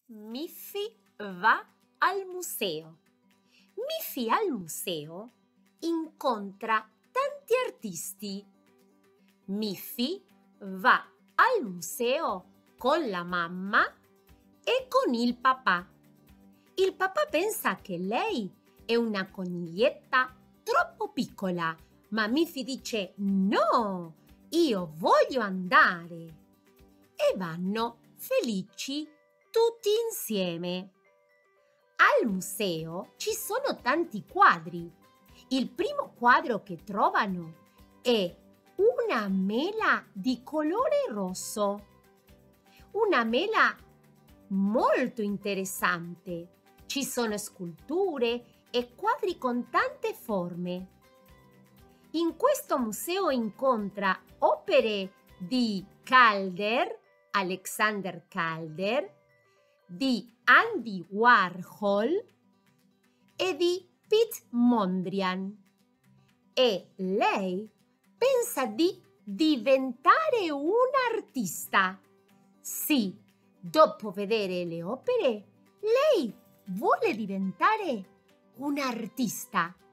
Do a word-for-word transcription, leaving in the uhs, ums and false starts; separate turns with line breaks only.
Miffy va al museo. Miffy al museo incontra tanti artisti. Miffy va al museo con la mamma e con il papà. Il papà pensa che lei è una coniglietta troppo piccola, ma Miffy dice: no, io voglio andare. E vanno felici tutti insieme. Al museo ci sono tanti quadri. Il primo quadro che trovano è una mela di colore rosso. Una mela molto interessante. Ci sono sculture e quadri con tante forme. In questo museo incontra opere di Calder, Alexander Calder, di Andy Warhol e di Pete Mondrian. E lei pensa di diventare un artista. Sì, dopo vedere le opere, lei vuole diventare un artista.